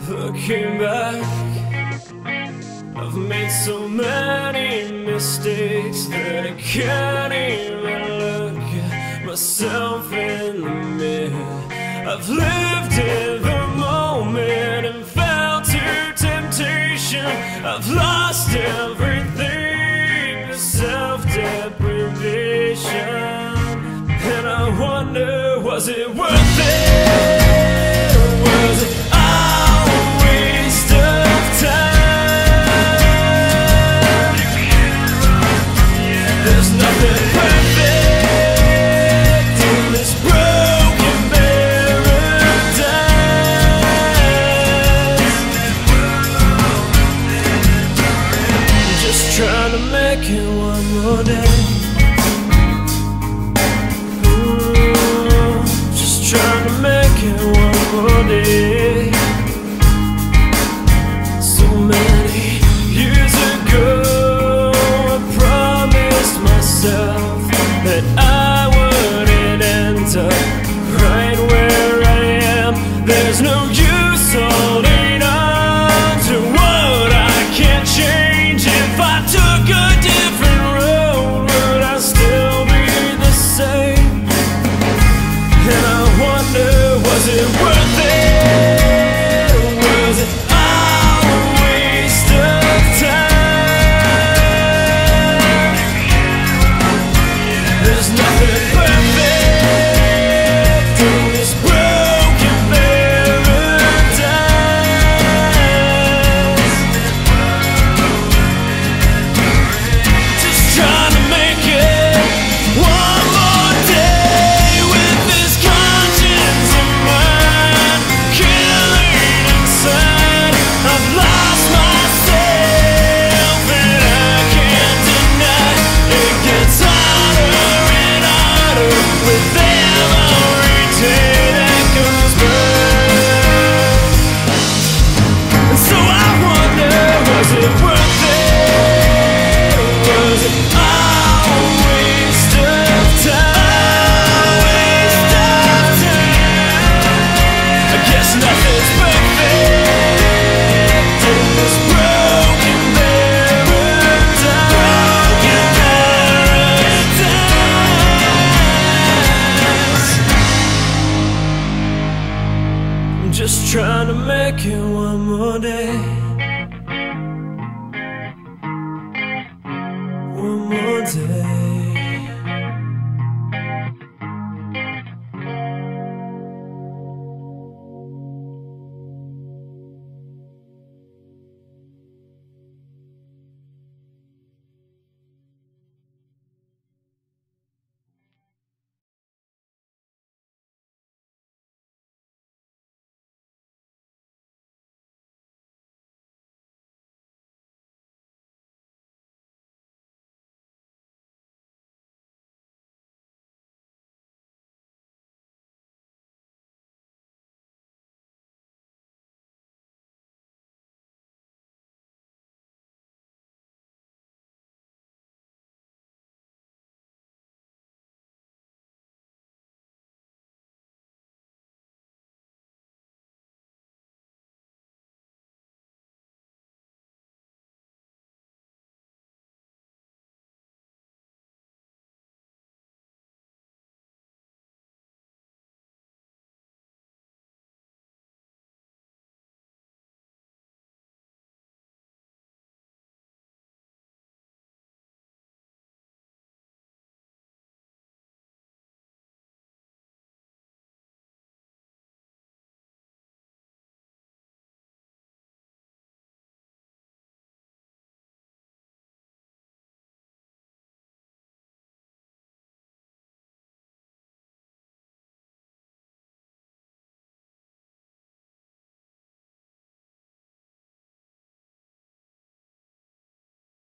Looking back, I've made so many mistakes that I can't even look at myself in the mirror. I've lived in the moment and fell to temptation. I've lost everything to self-deprivation. And I wonder, was it worth it? Or was it all a waste of time? There's nothing perfect in this broken paradise. I'm just trying to make it one more day. Trying to make it one more day. So many years ago I promised myself that I wouldn't end up right where I am. There's no use holding on to what I can't change. If I took a different road, would I still be the same? And I wonder, was it worth it? Or was it all a waste of time? There's nothing perfect in this broken paradise. Just trying to make it one more day with this conscience of mine killing inside. I've lost myself and I can't deny it gets harder and harder with every day that goes by. And so I wonder, was it worth it? Or was it all a waste of time? I guess nothing's perfect in this broken paradise. I'm just trying to make it one more day. One more day.